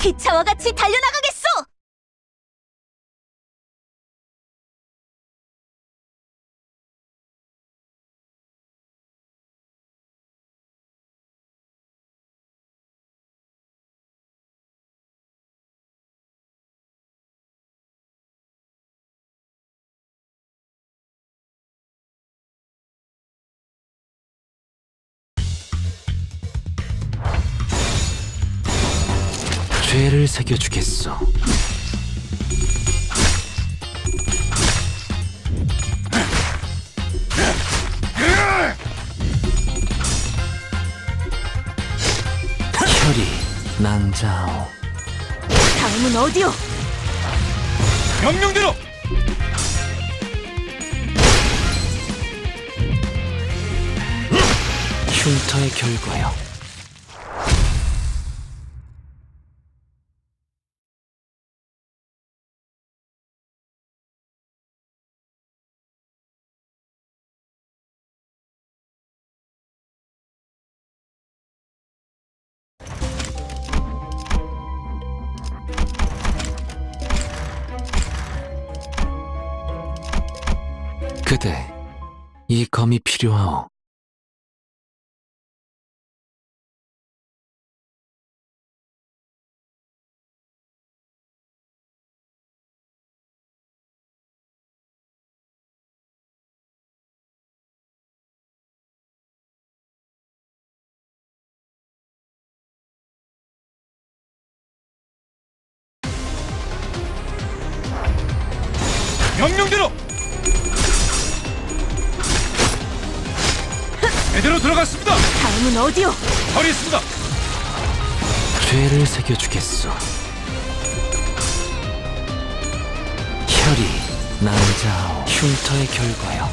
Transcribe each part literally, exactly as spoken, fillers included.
기차와 같이 달려나가겠소! 죄를 새겨주겠소. 혈이 낭자오. 다음은 어디요? 명령대로! 흉터의 결과요. 그대, 이 검이 필요하오. 명령대로! 제대로 들어갔습니다! 다음은 어디요? 처리했습니다! 죄를 새겨주겠소. 혈이 낭자오. 흉터의 결과요.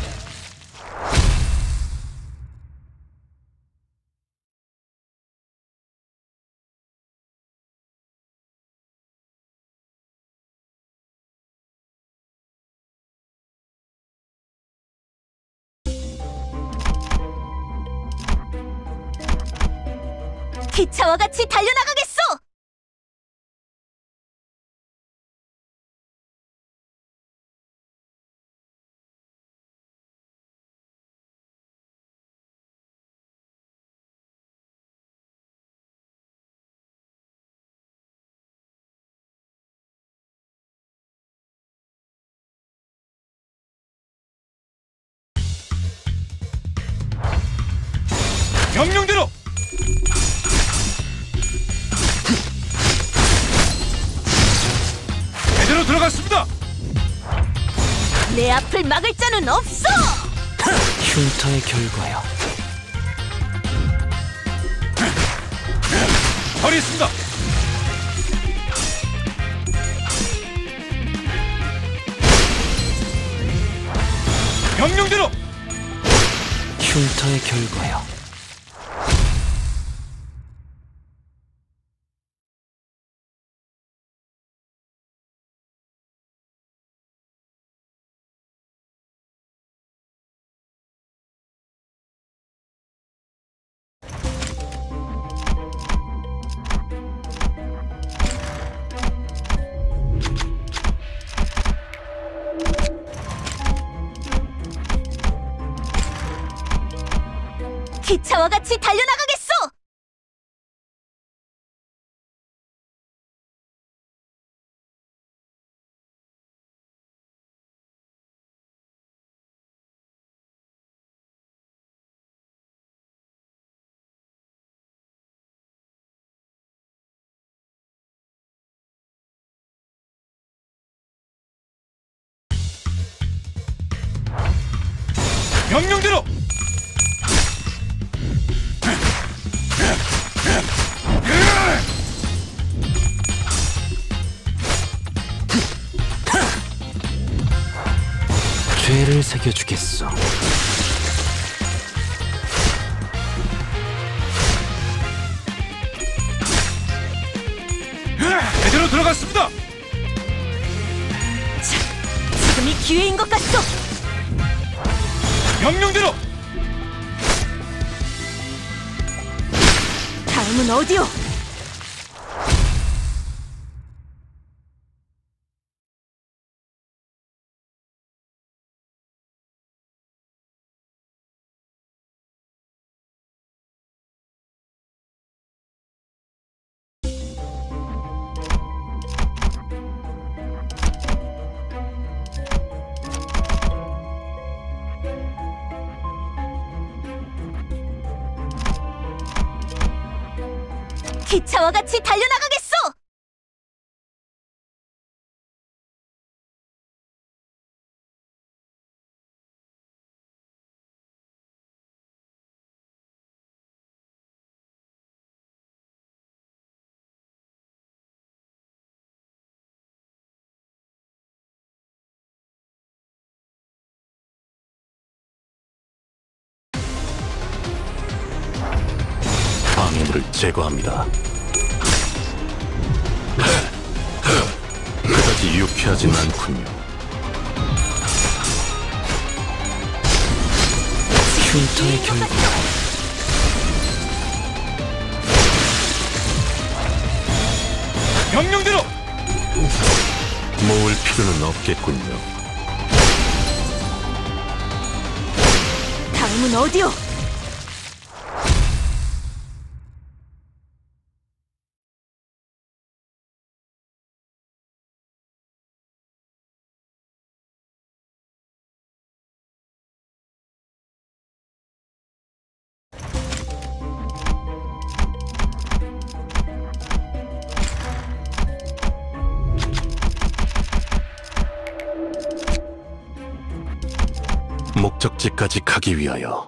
기차와 같이 달려나가겠소! 명령대로! 제대로 들어갔습니다! 내 앞을 막을 자는 없어! 흉터의 결과요. 처리했습니다! 명령대로! 흉터의 결과요. 기차와 같이 달려나가겠소! 명령대로! 죄를 새겨주겠소. 제대로 들어갔습니다! 자, 지금이 기회인 것 같소! 명령대로! 다음은 어디요? 기차와 같이 달려나가겠소! 방해물을 제거합니다. 그다지 유쾌하진 않군요. 흉터의 결과. 명령대로! 모을 필요는 없겠군요. 다음은 어디요? 목적지까지 가기 위하여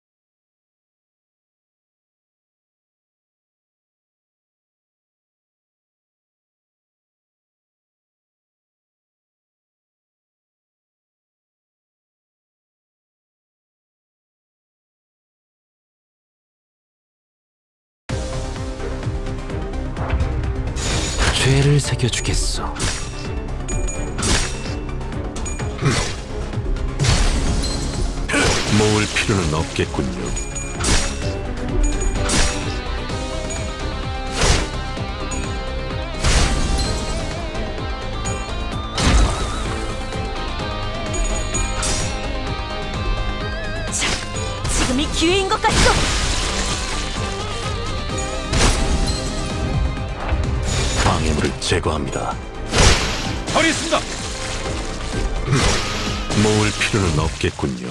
죄를 새겨주겠소. 모을 필요는 없겠군요. 자, 지금이 기회인 것 같소! 방해물을 제거합니다. 처리했습니다. 모을 필요는 없겠군요.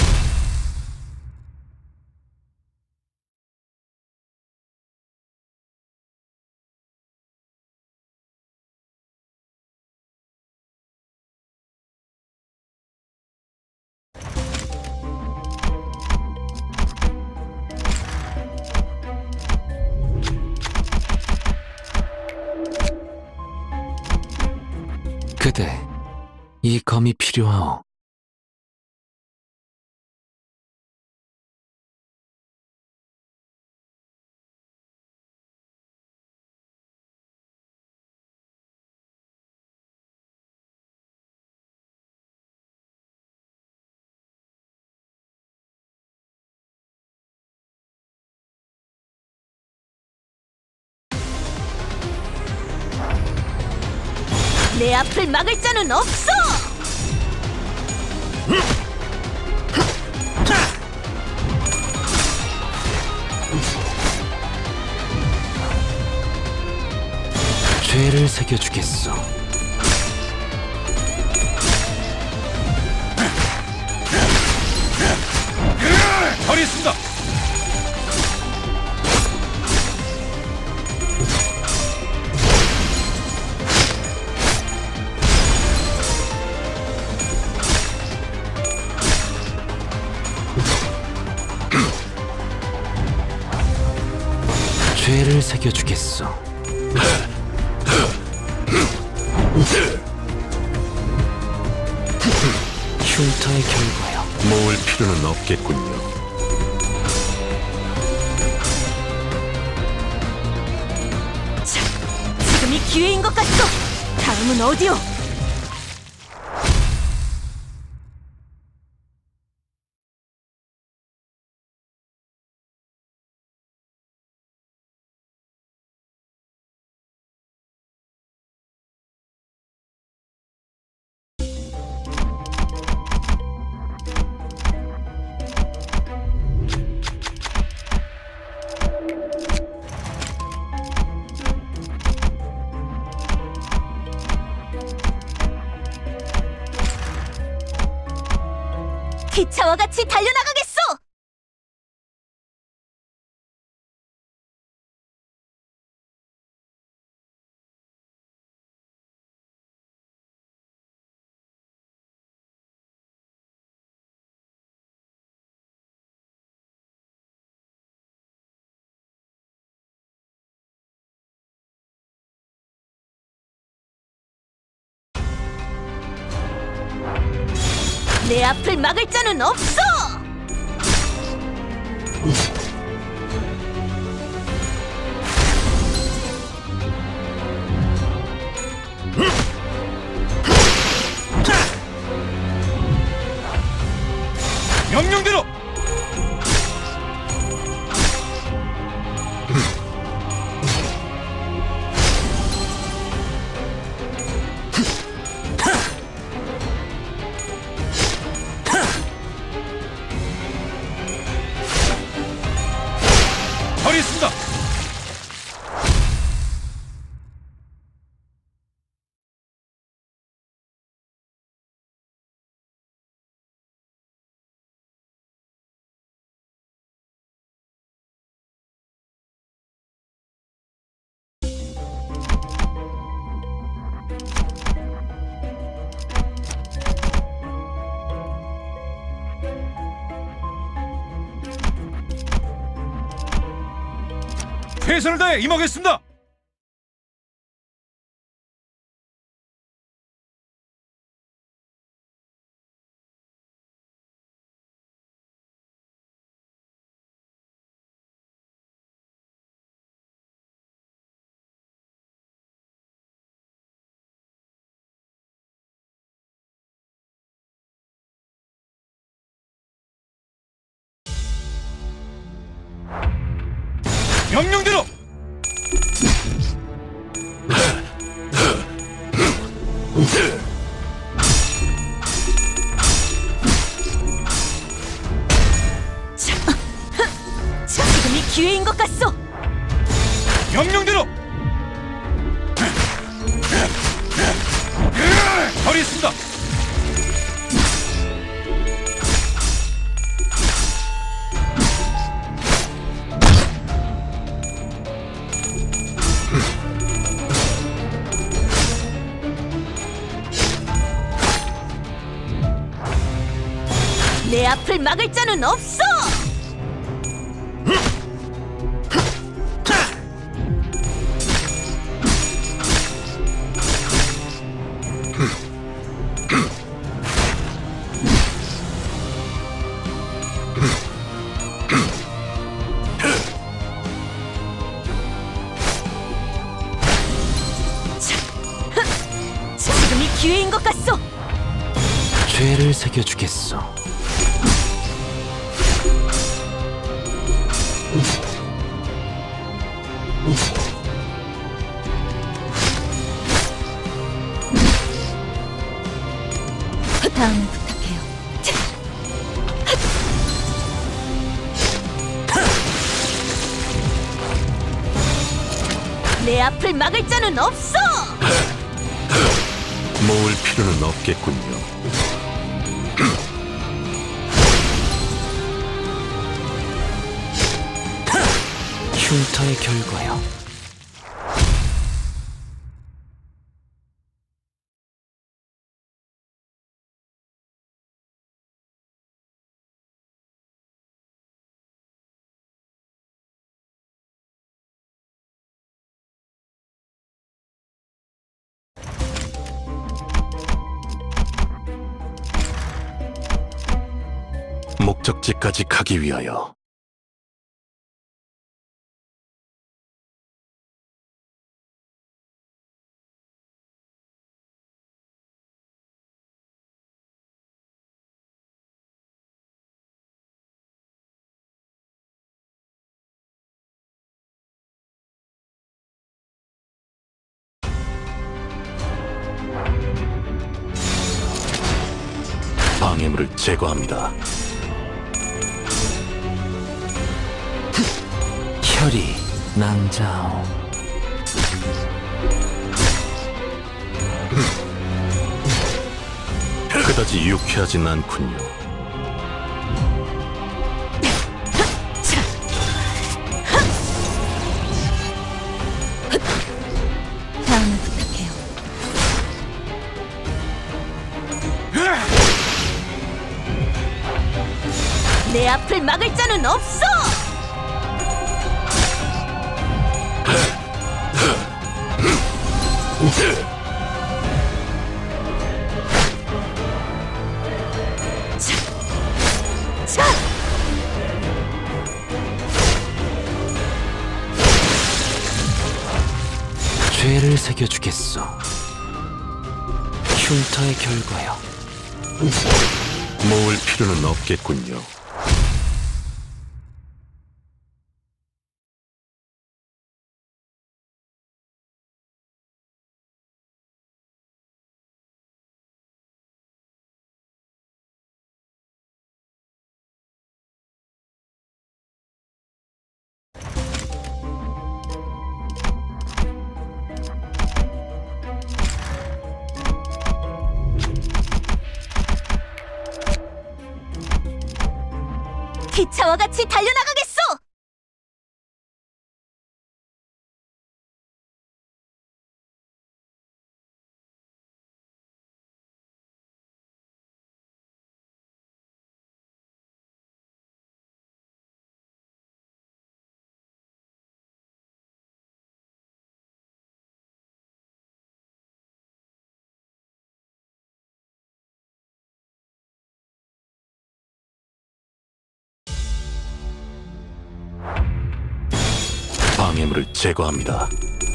그대, 이 검이 필요하오. 내 앞을 막을 자는 없어! 죄를 새겨주겠소. 처리했습니다. 죄를 새겨주겠소. 흉터의 결과요. 모을 필요는 없겠군요. 자, 지금이 기회인 것 같소! 다음은 어디요? 기차와 같이 달려나가겠소! 내 앞을 막을 자는 없어! 명령대로! 하겠습니다. 최선을 다해 임하겠습니다. 명령대로! 지금이 기회인 것 같소! 명령대로! 하겠습니다. 내 앞을 막을 자는 없어! 지금이 기회인 것 같소! 죄를 새겨주겠어. 다음에 부탁해요. 내 앞을 막을 자는 없어! 모을 필요는 없겠군요. 흉터의 결과요. 목적지까지 가기 위하여 방해물을 제거합니다. 혈이 낭자오. 그다지 유쾌하진 않군요. 다음에 부탁해요. 내 앞을 막을 자는 없어! 새겨주겠어. 흉터의 결과요. 모을 필요는 없겠군요. 기차와 같이 달려나가겠소! 방해물을 제거합니다.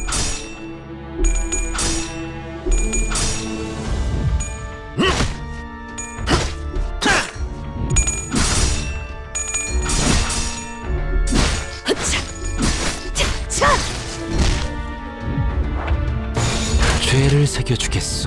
차! 죄를 새겨주겠어.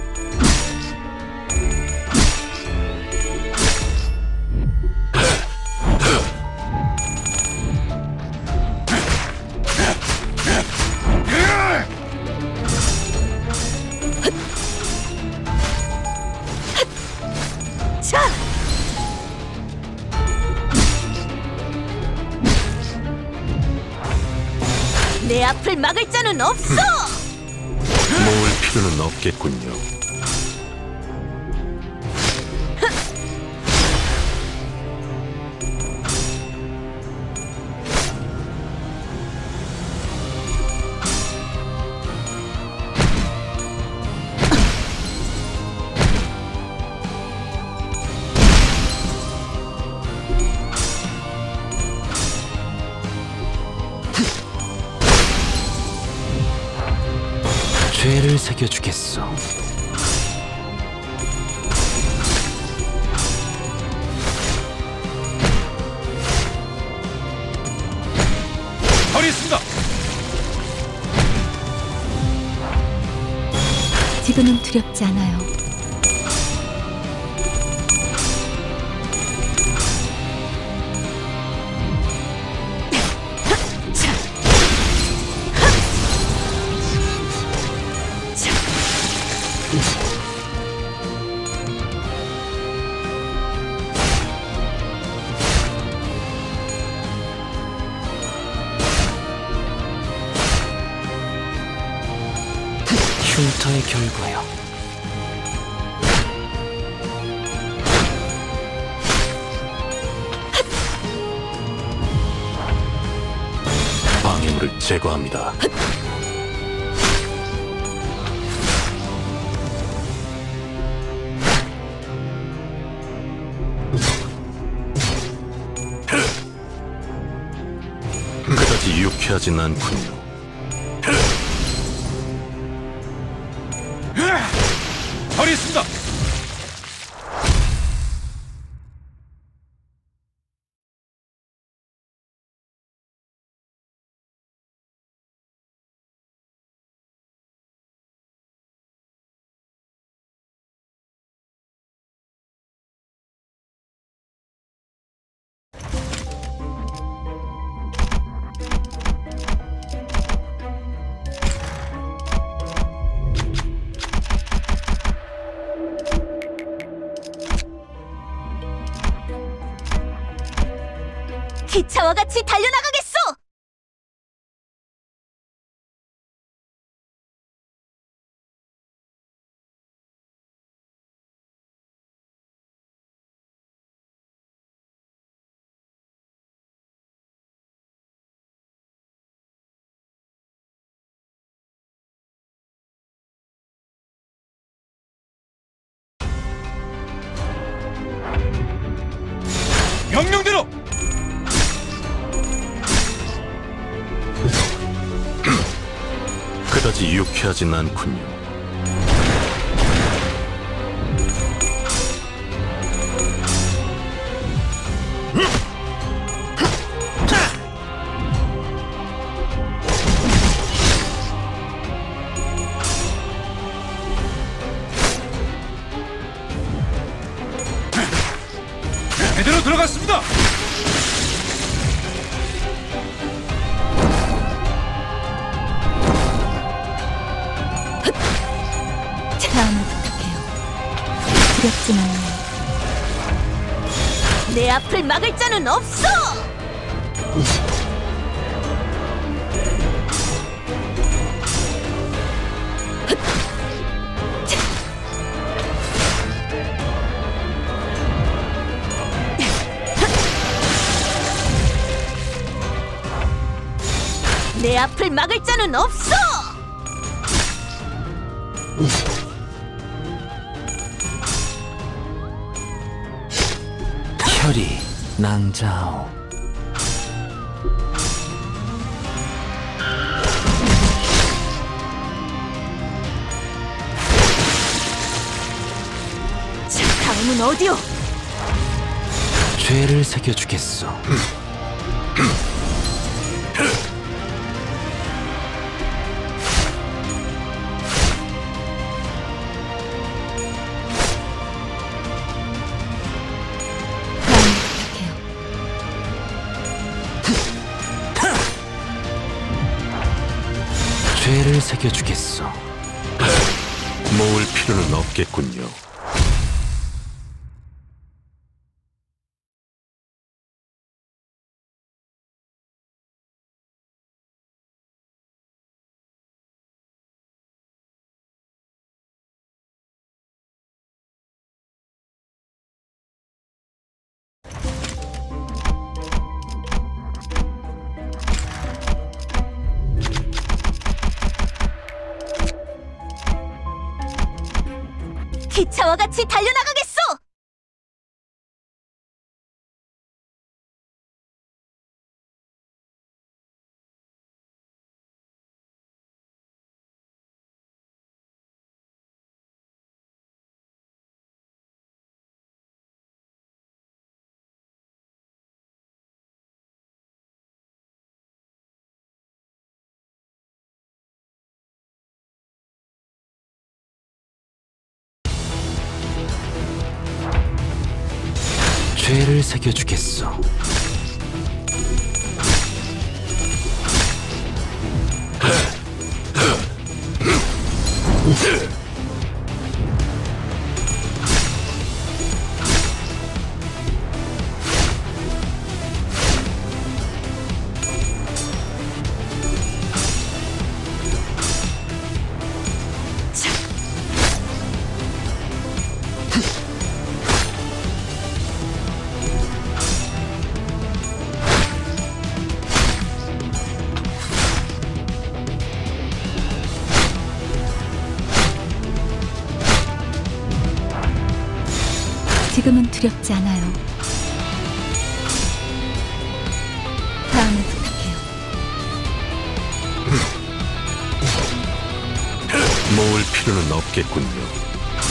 차! 내 앞을 막을 자는 없어! 모을 필요는 없겠군요. 죄를 새겨주겠어. 버리겠습니다. 지금은 두렵지 않아요. 흉터의 결과요. 방해물을 제거합니다. 그다지 유쾌하진 않군요. 버리겠습니다. 기차와 같이 달려나가겠소! 명령대로! 그다지 그다지 유쾌하진 않군요. 제대로 들어갔습니다. 다음을 부탁해요. 두렵진 않아요. 내 앞을 막을 자는 없어! 내 앞을 막을 자는 없어! 혈이 낭자오. 자, 다음은 어디요? 죄를 새겨주겠소. 죄를 새겨주겠소. 모을 필요는 없겠군요. 기차와 같이 달려나가겠소! 죄를 새겨주겠소. 지금은 두렵지 않아요. 다음을 부탁해요. 모을 필요는 없겠군요.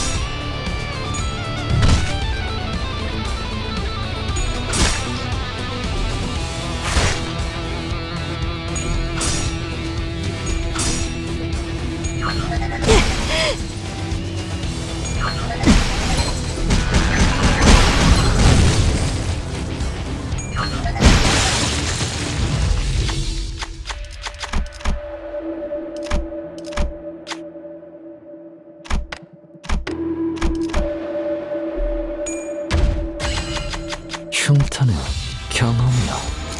흉터는 경험이요.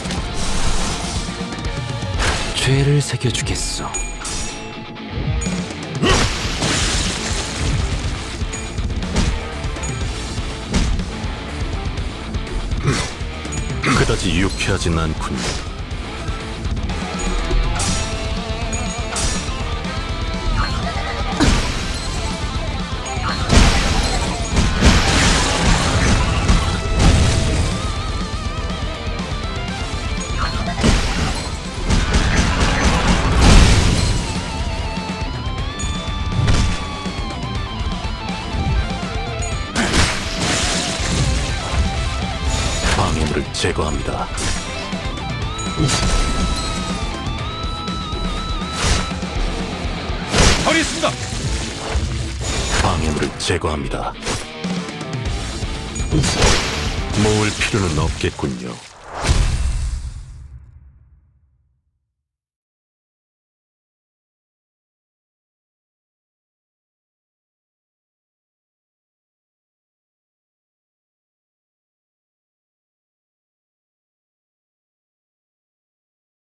죄를 새겨주겠소. 그다지 유쾌하진 않군요. 방해물을 제거합니다. 처리했습니다. 방해물을 제거합니다. 모을 필요는 없겠군요.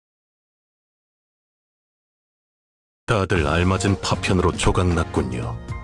다들 알맞은 파편으로 조각났군요.